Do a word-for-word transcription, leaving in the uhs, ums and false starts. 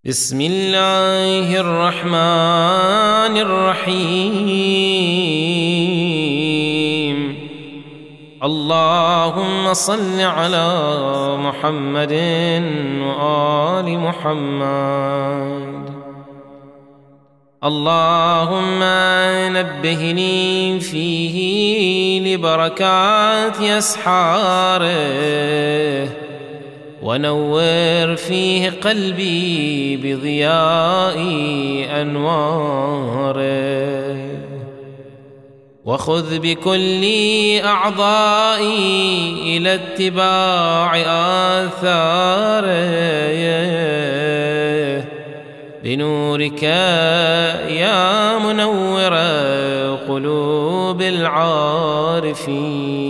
بسم الله الرحمن الرحيم. اللهم صل على محمد وآل محمد. اللهم نبهني فيه لبركات أسحاره، ونور فيه قلبي بضياء أنواره، وخذ بكل أعضائي إلى اتباع آثاره بنورك يا منور قلوب العارفين.